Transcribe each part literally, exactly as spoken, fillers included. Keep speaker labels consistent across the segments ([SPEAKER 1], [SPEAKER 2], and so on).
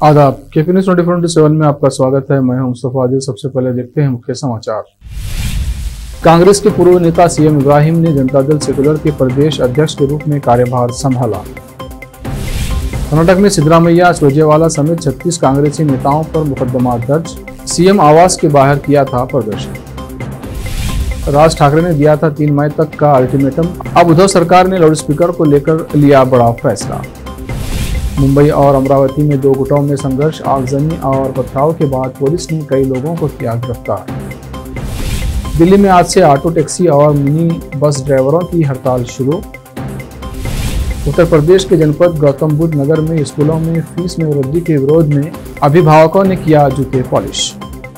[SPEAKER 1] आदाब, KP news twenty four into seven में आपका स्वागत है। मैं हूं मुस्तफा आदिल। सबसे पहले देखते हैं मुख्य समाचार। कांग्रेस के पूर्व नेता सीएम इब्राहिम ने जनता दल सेकुलर के प्रदेश अध्यक्ष के रूप में कार्यभार संभाला। कर्नाटक में सिद्धरामैया, सुरजेवाला समेत छत्तीस कांग्रेसी नेताओं पर मुकदमा दर्ज। सीएम आवास के बाहर किया था प्रदर्शन। राज ठाकरे ने दिया था तीन मई तक का अल्टीमेटम। अब उद्धव सरकार ने लाउडस्पीकर को लेकर लिया बड़ा फैसला। मुंबई और अमरावती में दो गुटों में संघर्ष, आगजनी और पथराव के बाद पुलिस ने कई लोगों को किया गिरफ्तार। दिल्ली में आज से ऑटो, टैक्सी और मिनी बस ड्राइवरों की हड़ताल शुरू। उत्तर प्रदेश के जनपद गौतम बुद्ध नगर में स्कूलों में फीस में वृद्धि के विरोध में अभिभावकों ने किया जूते पॉलिश।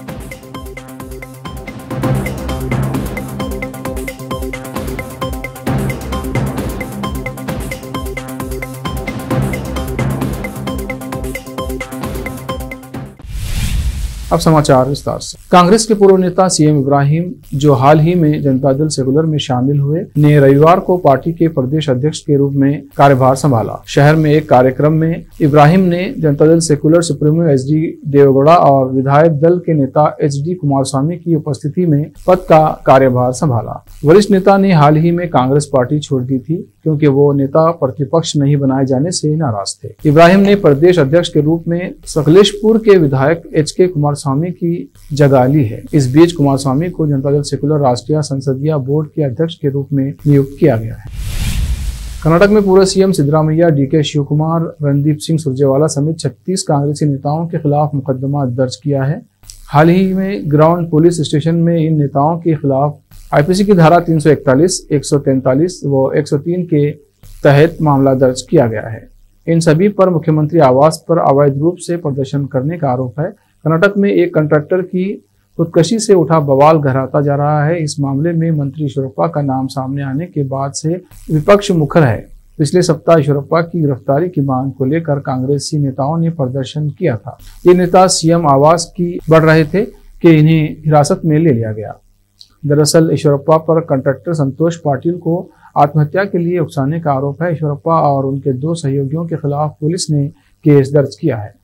[SPEAKER 1] अब समाचार विस्तार से। कांग्रेस के पूर्व नेता सीएम इब्राहिम, जो हाल ही में जनता दल सेकुलर में शामिल हुए, ने रविवार को पार्टी के प्रदेश अध्यक्ष के रूप में कार्यभार संभाला। शहर में एक कार्यक्रम में इब्राहिम ने Janata Dal secular supremo H D Deve Gowda और विधायक दल के नेता एच डी कुमारस्वामी की उपस्थिति में पद का कार्यभार संभाला। वरिष्ठ नेता ने हाल ही में कांग्रेस पार्टी छोड़ दी थी क्योंकि वो नेता प्रतिपक्ष नहीं बनाए जाने से नाराज थे। इब्राहिम ने प्रदेश अध्यक्ष के रूप में सकलेशपुर के विधायक एच के कुमारस्वामी की जगह ली है। इस बीच कुमारस्वामी को जनता दल सेकुलर राष्ट्रीय संसदीय बोर्ड के अध्यक्ष के रूप में नियुक्त किया गया है। कर्नाटक में पूर्व सीएम सिद्धरामैया, डी के शिवकुमार, रणदीप सिंह सुरजेवाला समेत छत्तीस कांग्रेसी नेताओं के खिलाफ मुकदमा दर्ज किया है। हाल ही में ग्राउंड पुलिस स्टेशन में इन नेताओं के खिलाफ आईपीसी की धारा तीन सौ इकतालीस, एक सौ तैंतालीस व एक सौ तीन के तहत मामला दर्ज किया गया है। इन सभी पर मुख्यमंत्री आवास पर अवैध रूप से प्रदर्शन करने का आरोप है। कर्नाटक में एक कॉन्ट्रैक्टर की खुदकशी से उठा बवाल गहराता जा रहा है। इस मामले में मंत्री ईश्वरप्पा का नाम सामने आने के बाद से विपक्ष मुखर है। पिछले सप्ताह ईश्वरप्पा की गिरफ्तारी की मांग को लेकर कांग्रेसी नेताओं ने प्रदर्शन किया था। ये नेता सीएम आवास की बढ़ रहे थे कि इन्हें हिरासत में ले लिया गया। दरअसल ईश्वरप्पा पर कॉन्ट्रैक्टर संतोष पाटिल को आत्महत्या के लिए उकसाने का आरोप है। ईश्वरप्पा और उनके दो सहयोगियों के खिलाफ पुलिस ने केस दर्ज किया है।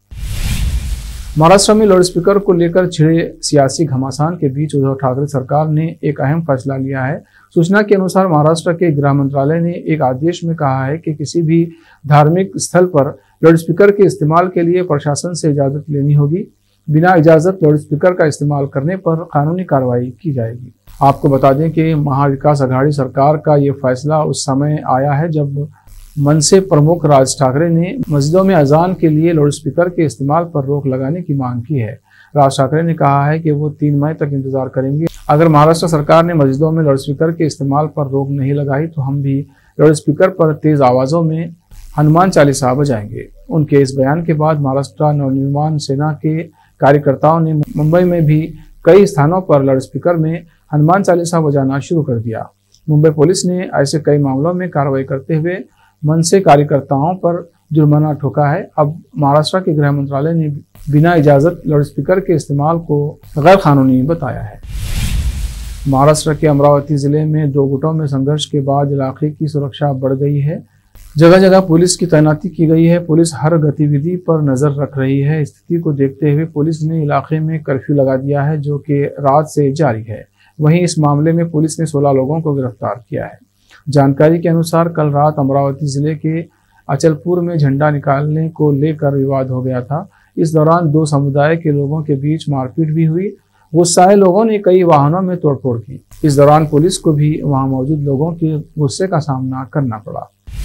[SPEAKER 1] महाराष्ट्र में लाउडस्पीकर को लेकर छिड़े सियासी घमासान के बीच उद्धव ठाकरे सरकार ने एक अहम फैसला लिया है। सूचना के अनुसार महाराष्ट्र के गृह मंत्रालय ने एक आदेश में कहा है कि किसी भी धार्मिक स्थल पर लाउडस्पीकर के इस्तेमाल के लिए प्रशासन से इजाजत लेनी होगी। बिना इजाजत लाउडस्पीकर का इस्तेमाल करने पर कानूनी कार्रवाई की जाएगी। आपको बता दें कि महाविकास अघाड़ी सरकार का ये फैसला उस समय आया है जब मनसे प्रमुख राज ठाकरे ने मस्जिदों में अजान के लिए लाउडस्पीकर के इस्तेमाल पर रोक लगाने की मांग की है। राज ठाकरे ने कहा है कि वो तीन मई तक इंतजार करेंगे। अगर महाराष्ट्र सरकार ने मस्जिदों में लाउडस्पीकर के इस्तेमाल पर रोक नहीं लगाई तो हम भी लाउडस्पीकर पर तेज आवाजों में हनुमान चालीसा बजाएंगे। उनके इस बयान के बाद महाराष्ट्र नवनिर्माण सेना के कार्यकर्ताओं ने मुंबई में भी कई स्थानों पर लाउडस्पीकर में हनुमान चालीसा बजाना शुरू कर दिया। मुंबई पुलिस ने ऐसे कई मामलों में कार्रवाई करते हुए मनसे कार्यकर्ताओं पर जुर्माना ठोका है। अब महाराष्ट्र के गृह मंत्रालय ने बिना इजाजत लाउडस्पीकर के इस्तेमाल को गैर कानूनी बताया है। महाराष्ट्र के अमरावती जिले में दो गुटों में संघर्ष के बाद इलाके की सुरक्षा बढ़ गई है। जगह जगह पुलिस की तैनाती की गई है। पुलिस हर गतिविधि पर नजर रख रही है। स्थिति को देखते हुए पुलिस ने इलाके में कर्फ्यू लगा दिया है, जो कि रात से जारी है। वहीं इस मामले में पुलिस ने सोलह लोगों को गिरफ्तार किया है। जानकारी के अनुसार कल रात अमरावती जिले के अचलपुर में झंडा निकालने को लेकर विवाद हो गया था। इस दौरान दो समुदाय के लोगों के बीच मारपीट भी हुई। गुस्साए लोगों ने कई वाहनों में तोड़फोड़ की। इस दौरान पुलिस को भी वहां मौजूद लोगों के गुस्से का सामना करना पड़ा।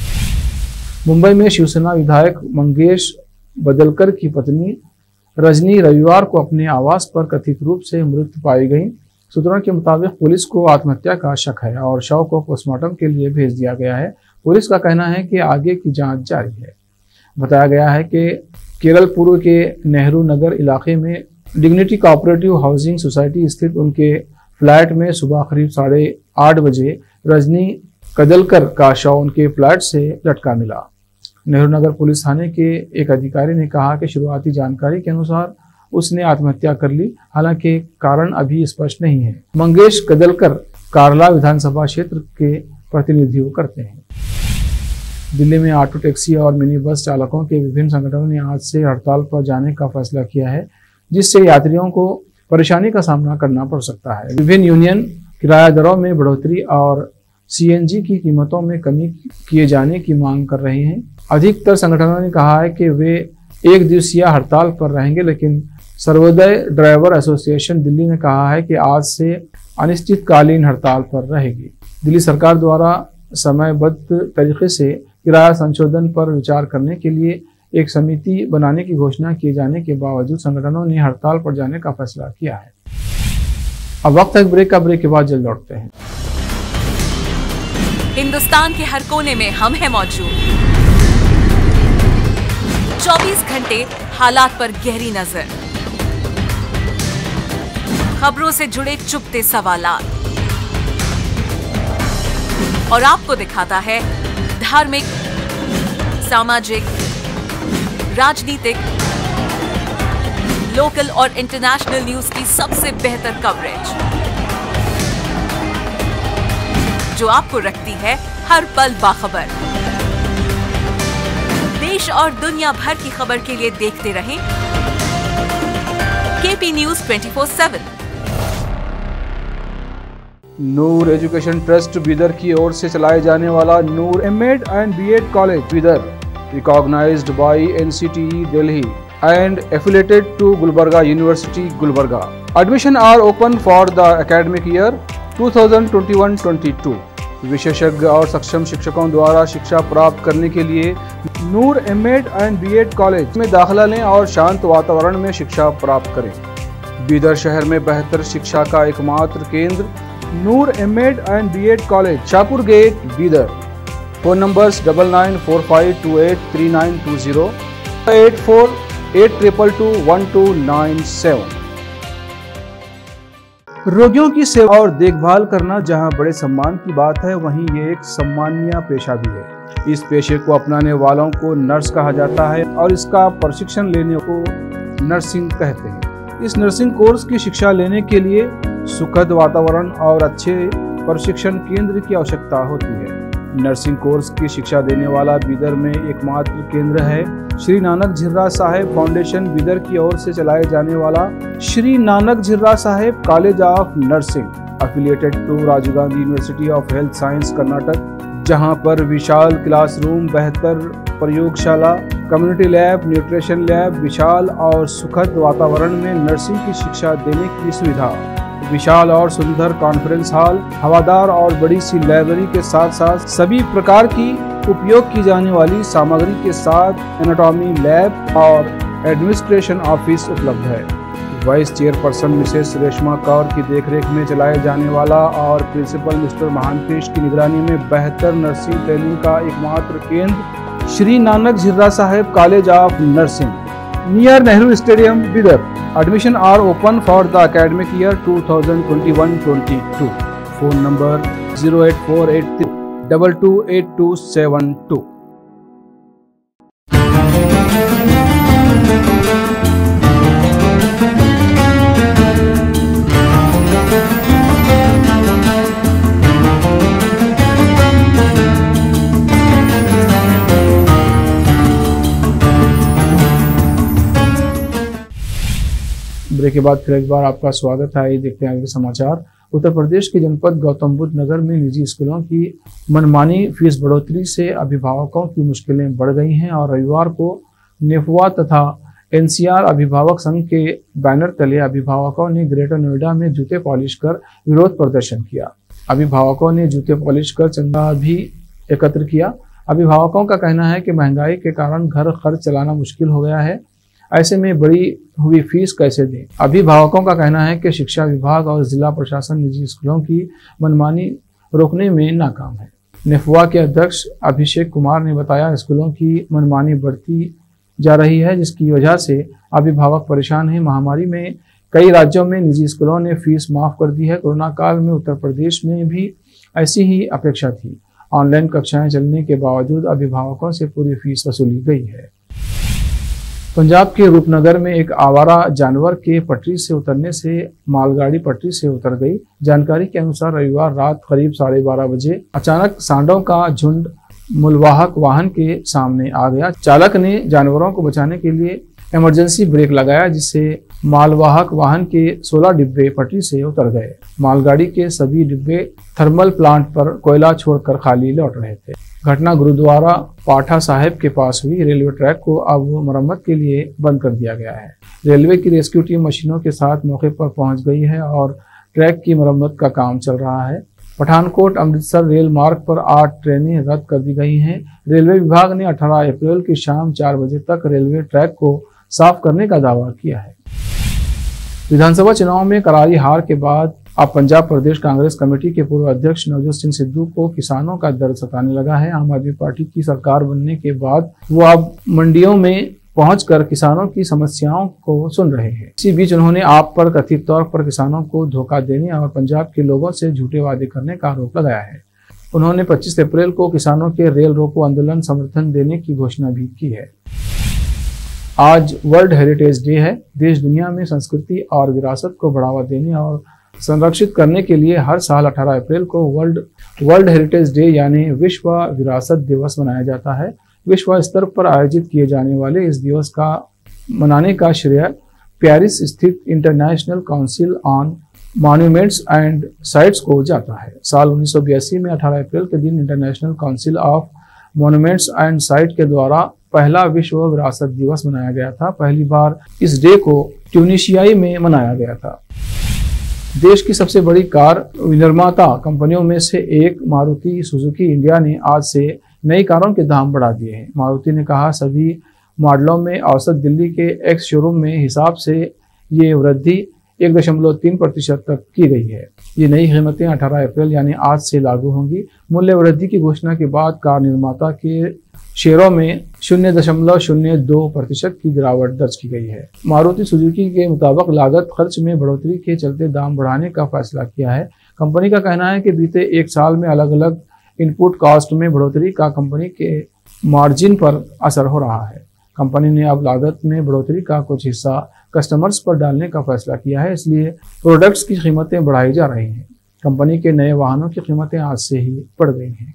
[SPEAKER 1] मुंबई में शिवसेना विधायक मंगेश बदलकर की पत्नी रजनी रविवार को अपने आवास पर कथित रूप से मृत पाई गई। सूत्रों के मुताबिक पुलिस को आत्महत्या का शक है और शव को पोस्टमार्टम के लिए भेज दिया गया है। पुलिस का कहना है कि आगे की जांच जारी है। बताया गया है कि केरल पूर्व के नेहरू नगर इलाके में डिग्निटी कोऑपरेटिव हाउसिंग सोसाइटी स्थित उनके फ्लैट में सुबह करीब साढ़े आठ बजे रजनी कदलकर का शव उनके फ्लैट से लटका मिला। नेहरू नगर पुलिस थाने के एक अधिकारी ने कहा कि शुरुआती जानकारी के अनुसार उसने आत्महत्या कर ली। हालांकि कारण अभी स्पष्ट नहीं है। मंगेश कदलकर कारला विधानसभा क्षेत्र के प्रतिनिधित्व करते हैं। दिल्ली में ऑटो टैक्सी और मिनी बस चालकों के विभिन्न संगठनों ने आज से हड़ताल पर जाने का फैसला किया है, जिससे यात्रियों को परेशानी का सामना करना पड़ सकता है। विभिन्न यूनियन किराया दरों में बढ़ोतरी और सीएनजी की कीमतों में कमी किए जाने की मांग कर रहे हैं। अधिकतर संगठनों ने कहा है कि वे एक दिवसीय हड़ताल पर रहेंगे, लेकिन सर्वोदय ड्राइवर एसोसिएशन दिल्ली ने कहा है कि आज से अनिश्चितकालीन हड़ताल पर रहेगी। दिल्ली सरकार द्वारा समयबद्ध तरीके से किराया संशोधन पर विचार करने के लिए एक समिति बनाने की घोषणा किए जाने के बावजूद संगठनों ने हड़ताल पर जाने का फैसला किया है। अब वक्त है ब्रेक का। ब्रेक के बाद जल्द लौटते हैं।
[SPEAKER 2] हिंदुस्तान के हर कोने में हम हैं मौजूद। चौबीस घंटे हालात पर गहरी नजर, खबरों से जुड़े चुपते सवालात और आपको दिखाता है धार्मिक, सामाजिक, राजनीतिक, लोकल और इंटरनेशनल न्यूज की सबसे बेहतर कवरेज, जो आपको रखती है हर पल बाखबर। देश और दुनिया भर की खबर के लिए देखते रहें KP news twenty four seven.
[SPEAKER 1] Noor education trust Bidar की ओर से चलाए जाने वाला Noor M Ed and B Ed college Bidar, recognised by NCTE Delhi and affiliated to Gulbarga University, Gulbarga. Admission are open for the academic year two thousand twenty one twenty two. विशेषज्ञ और सक्षम शिक्षकों द्वारा शिक्षा प्राप्त करने के लिए Noor M Ed and B Ed college में दाखिला लें और शांत वातावरण में शिक्षा प्राप्त करें। बीदर शहर में बेहतर शिक्षा का एकमात्र केंद्र Noor M Ed and B Ed college, Shahpur gate, Bidar. Phone numbers double nine four five two eight three nine two zero, eight four eight triple two one two nine seven. रोगियों की सेवा और देखभाल करना जहां बड़े सम्मान की बात है, वहीं ये एक सम्मानीय पेशा भी है। इस पेशे को अपनाने वालों को नर्स कहा जाता है और इसका प्रशिक्षण लेने को नर्सिंग कहते हैं। इस नर्सिंग कोर्स की शिक्षा लेने के लिए सुखद वातावरण और अच्छे प्रशिक्षण केंद्र की आवश्यकता होती है। नर्सिंग कोर्स की शिक्षा देने वाला बीदर में एकमात्र केंद्र है श्री नानक झिर्रा साहेब फाउंडेशन बीदर की ओर से चलाए जाने वाला Shri Nanak Jhira Saheb college of nursing, affiliated to Rajiv Gandhi university of health science Karnataka, जहां पर विशाल क्लासरूम, बेहतर प्रयोगशाला, कम्युनिटी लैब, न्यूट्रिशन लैब, विशाल और सुखद वातावरण में नर्सिंग की शिक्षा देने की सुविधा, विशाल और सुंदर कॉन्फ्रेंस हॉल, हवादार और बड़ी सी लाइब्रेरी के साथ साथ सभी प्रकार की उपयोग की जाने वाली सामग्री के साथ एनाटॉमी लैब और एडमिनिस्ट्रेशन ऑफिस उपलब्ध है। Vice chairperson Mrs Reshma Kaur की देखरेख में चलाए जाने वाला और प्रिंसिपल मिस्टर महांतेश की निगरानी में बेहतर नर्सिंग ट्रेनिंग का एकमात्र केंद्र Shri Nanak Jhira Saheb college of nursing, near Nehru stadium, Bidar. Admission are open for the academic year two thousand twenty one twenty two. Phone number zero eight four eight three two two eight two seven two. Break के बाद फिर एक बार आपका स्वागत है। ये देखते हैं आगे के समाचार। उत्तर प्रदेश के जनपद गौतम बुद्ध नगर में निजी स्कूलों की मनमानी फीस बढ़ोतरी से अभिभावकों की मुश्किलें बढ़ गई हैं और रविवार को नेफवा तथा एनसीआर अभिभावक संघ के बैनर तले अभिभावकों ने ग्रेटर नोएडा में जूते पॉलिश कर विरोध प्रदर्शन किया। अभिभावकों ने जूते पॉलिश कर चंदा भी एकत्र किया। अभिभावकों का कहना है कि महंगाई के कारण घर खर्च चलाना मुश्किल हो गया है, ऐसे में बड़ी हुई फीस कैसे दें। अभिभावकों का कहना है कि शिक्षा विभाग और जिला प्रशासन निजी स्कूलों की मनमानी रोकने में नाकाम है। नेफवा के अध्यक्ष अभिषेक कुमार ने बताया, स्कूलों की मनमानी बढ़ती जा रही है, जिसकी वजह से अभिभावक परेशान हैं। महामारी में कई राज्यों में निजी स्कूलों ने फीस माफ कर दी है। कोरोना काल में उत्तर प्रदेश में भी ऐसी ही अपेक्षा थी। ऑनलाइन कक्षाएं चलने के बावजूद अभिभावकों से पूरी फीस वसूली गई है। पंजाब के रूपनगर में एक आवारा जानवर के पटरी से उतरने से मालगाड़ी पटरी से उतर गई। जानकारी के अनुसार रविवार रात करीब साढ़े बारह बजे अचानक सांडों का झुंड मालवाहक वाहन के सामने आ गया। चालक ने जानवरों को बचाने के लिए इमरजेंसी ब्रेक लगाया, जिससे मालवाहक वाहन के सोलह डिब्बे पटरी से उतर गए। मालगाड़ी के सभी डिब्बे थर्मल प्लांट पर कोयला छोड़कर खाली लौट रहे थे। घटना गुरुद्वारा पाठा साहिब के पास हुई। रेलवे ट्रैक को अब मरम्मत के लिए बंद कर दिया गया है। रेलवे की रेस्क्यू टीम मशीनों के साथ मौके पर पहुंच गई है और ट्रैक की मरम्मत का काम चल रहा है। पठानकोट अमृतसर रेल मार्ग पर आठ ट्रेनें रद्द कर दी गई हैं। रेलवे विभाग ने अठारह अप्रैल की शाम चार बजे तक रेलवे ट्रैक को साफ करने का दावा किया है। विधानसभा चुनाव में करारी हार के बाद अब पंजाब प्रदेश कांग्रेस कमेटी के पूर्व अध्यक्ष नवजोत सिंह सिद्धू को किसानों का दर्द सताने लगा है। आम आदमी पार्टी की सरकार बनने के बाद वो अब मंडियों में पहुंचकर किसानों की समस्याओं को सुन रहे हैं। इसी बीच उन्होंने आप पर कथित तौर पर किसानों को धोखा देने और पंजाब के लोगों से झूठे वादे करने का आरोप लगाया है। उन्होंने पच्चीस अप्रैल को किसानों के रेल रोको आंदोलन समर्थन देने की घोषणा भी की है। आज वर्ल्ड हेरिटेज डे है। देश दुनिया में संस्कृति और विरासत को बढ़ावा देने और संरक्षित करने के लिए हर साल अठारह अप्रैल को वर्ल्ड वर्ल्ड हेरिटेज डे यानी विश्व विरासत दिवस मनाया जाता है। विश्व स्तर पर आयोजित किए जाने वाले इस दिवस का मनाने का श्रेय पेरिस स्थित international council on monuments and sites को जाता है। साल उन्नीस सौ बयासी में अठारह अप्रैल के दिन international council of monuments and site के द्वारा पहला विश्व विरासत दिवस मनाया गया था। पहली बार इस डे को ट्यूनीशियाई में मनाया गया था। देश की सबसे बड़ी कार निर्माता कंपनियों में से एक मारुति सुजुकी इंडिया ने आज से नई कारों के दाम बढ़ा दिए हैं। मारुति ने कहा, सभी मॉडलों में औसत दिल्ली के एक्स शोरूम में हिसाब से ये वृद्धि एक दशमलव तीन प्रतिशत तक की गई है। ये नई कीमतें अठारह अप्रैल यानी आज से लागू होंगी। मूल्य वृद्धि की घोषणा के बाद कार निर्माता के शेयरों में शून्य दशमलव शून्य दो प्रतिशत की गिरावट दर्ज की गई है। मारुति सुजुकी के मुताबिक लागत खर्च में बढ़ोतरी के चलते दाम बढ़ाने का फैसला किया है। कंपनी का कहना है कि बीते एक साल में अलग अलग इनपुट कॉस्ट में बढ़ोतरी का कंपनी के मार्जिन पर असर हो रहा है। कंपनी ने अब लागत में बढ़ोतरी का कुछ हिस्सा कस्टमर्स पर डालने का फैसला किया है, इसलिए प्रोडक्ट्स की कीमतें बढ़ाई जा रही हैं। कंपनी के नए वाहनों की कीमतें आज से ही बढ़ गई हैं।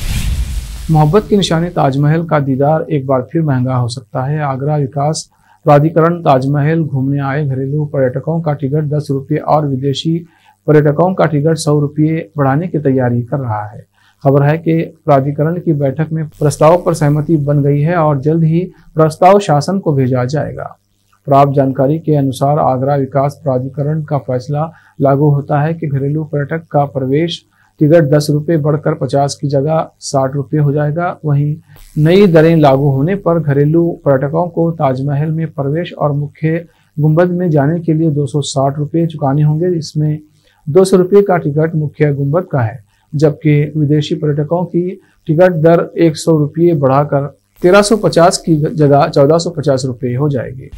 [SPEAKER 1] मोहब्बत की निशानी ताजमहल का दीदार एक बार फिर महंगा हो सकता है। आगरा विकास प्राधिकरण ताजमहल घूमने आए घरेलू पर्यटकों का टिकट दस रुपये और विदेशी पर्यटकों का टिकट सौ रुपये बढ़ाने की तैयारी कर रहा है। खबर है कि प्राधिकरण की बैठक में प्रस्ताव पर सहमति बन गई है और जल्द ही प्रस्ताव शासन को भेजा जाएगा। प्राप्त जानकारी के अनुसार आगरा विकास प्राधिकरण का फैसला लागू होता है कि घरेलू पर्यटक का प्रवेश टिकट दस रुपये बढ़कर पचास की जगह साठ रुपये हो जाएगा। वहीं नई दरें लागू होने पर घरेलू पर्यटकों को ताजमहल में प्रवेश और मुख्य गुंबद में जाने के लिए दो सौ साठ रुपये चुकाने होंगे। इसमें दो सौ रुपये का टिकट मुख्य गुंबद का है, जबकि विदेशी पर्यटकों की टिकट दर एक सौ रुपये बढ़ाकर तेरह सौ पचास की जगह चौदह सौ पचास रुपये हो जाएगी।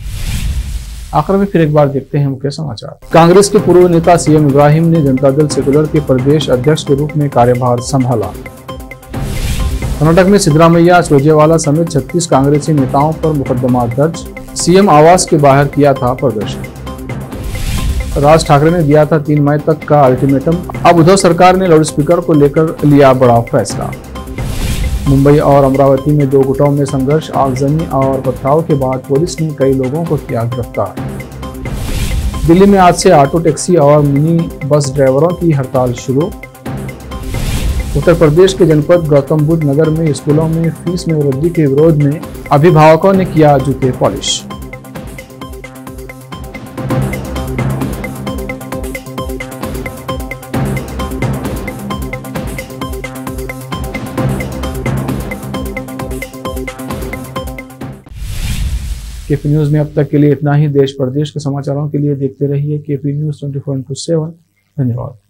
[SPEAKER 1] आखिर में फिर एक बार देखते हैं मुख्य समाचार। कांग्रेस के पूर्व नेता सीएम इब्राहिम ने जनता दल सेकुलर के प्रदेश अध्यक्ष के रूप में कार्यभार संभाला। कर्नाटक में सिद्धरामैया सुरजेवाला समेत छत्तीस कांग्रेसी नेताओं पर मुकदमा दर्ज। सीएम आवास के बाहर किया था प्रदर्शन। राज ठाकरे ने दिया था तीन मई तक का अल्टीमेटम। अब उद्धव सरकार ने लाउडस्पीकर को लेकर लिया बड़ा फैसला। मुंबई और अमरावती में दो गुटों में संघर्ष, आगजनी और पथराव के बाद पुलिस ने कई लोगों को किया गिरफ्तार। दिल्ली में आज से ऑटो टैक्सी और मिनी बस ड्राइवरों की हड़ताल शुरू। उत्तर प्रदेश के जनपद गौतम बुद्ध नगर में स्कूलों में फीस में वृद्धि के विरोध में अभिभावकों ने किया जूते पॉलिश। केपी न्यूज में अब तक के लिए इतना ही। देश प्रदेश के समाचारों के लिए देखते रहिए KP news twenty four into seven. धन्यवाद।